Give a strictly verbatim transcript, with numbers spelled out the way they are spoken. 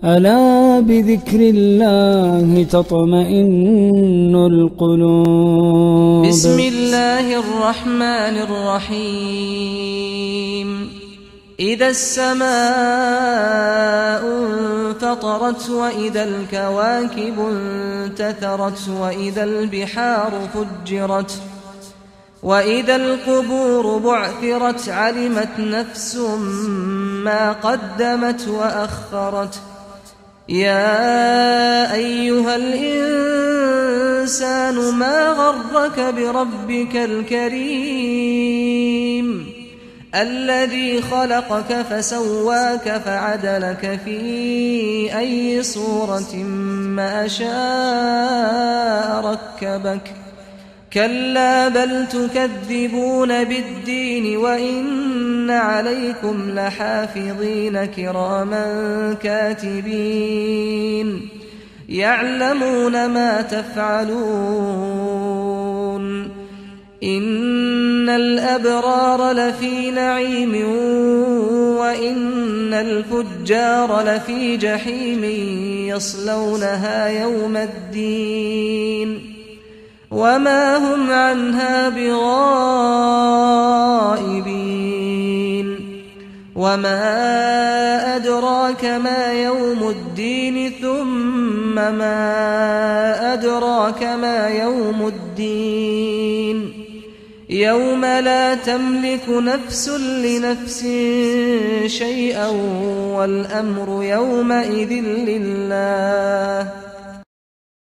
ألا بذكر الله تطمئن القلوب. بسم الله الرحمن الرحيم. إذا السماء انفطرت وإذا الكواكب انتثرت وإذا البحار فجرت وإذا القبور بعثرت علمت نفس ما قدمت وأخرت. يا أيها الإنسان ما غرك بربك الكريم الذي خلقك فسواك فعدلك في أي صورة ما شاء ركبك. كلا بل تكذبون بالدين وإن عليكم لحافظين كراما كاتبين يعلمون ما تفعلون. إن الأبرار لفي نعيم وإن الفجار لفي جحيم يصلونها يوم الدين وما هم عنها بغائبين. وما أدراك ما يوم الدين ثم ما أدراك ما يوم الدين يوم لا تملك نفس لنفس شيئا والأمر يومئذ لله